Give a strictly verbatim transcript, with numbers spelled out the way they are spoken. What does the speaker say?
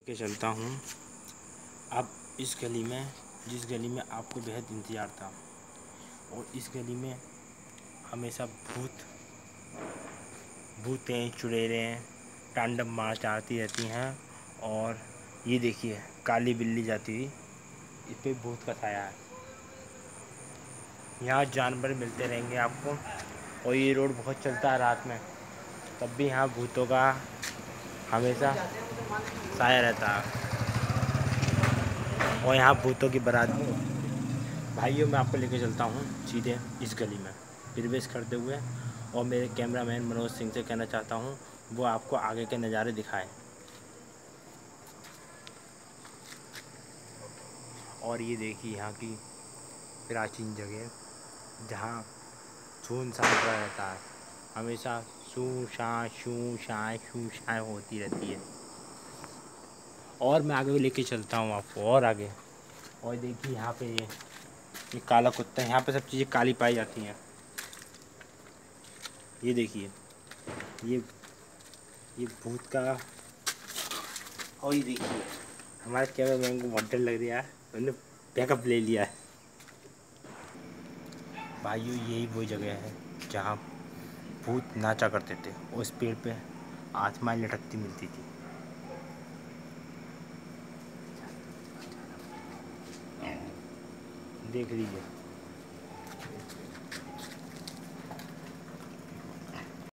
के चलता हूँ। अब इस गली में, जिस गली में आपको बेहद इंतज़ार था, और इस गली में हमेशा भूत भूतें, चुड़ैलें तांडव मचाती रहती हैं। और ये देखिए, काली बिल्ली जाती हुई, इस पे भूत का साया है। यहाँ जानवर मिलते रहेंगे आपको, और ये रोड बहुत चलता है रात में, तब भी यहाँ भूतों का हमेशा साया रहता है। और यहाँ भूतों की बारात भी होती है। भाइयों, मैं आपको लेके चलता हूँ सीधे इस गली में प्रवेश करते हुए, और मेरे कैमरामैन मनोज सिंह से कहना चाहता हूँ वो आपको आगे के नज़ारे दिखाएं। और ये देखिए यहाँ की प्राचीन जगह, जहाँ सुनसान पड़ा रहता है, हमेशा शू शाँ शू शाँ शू शाँ होती रहती है। और मैं आगे भी लेके चलता हूँ आपको और आगे। और देखिए यहाँ पे ये ये काला कुत्ता है। यहाँ पे सब चीज़ें काली पाई जाती हैं। ये देखिए, ये ये भूत का। और ये देखिए, हमारे कैमरामैन को बहुत डर लग रहा है, उन्होंने बैकअप ले लिया है। भाइयों, यही वो जगह है जहाँ भूत नाचा करते थे, और उस पेड़ पे आत्माएं लटकती मिलती थी। देख लीजिए।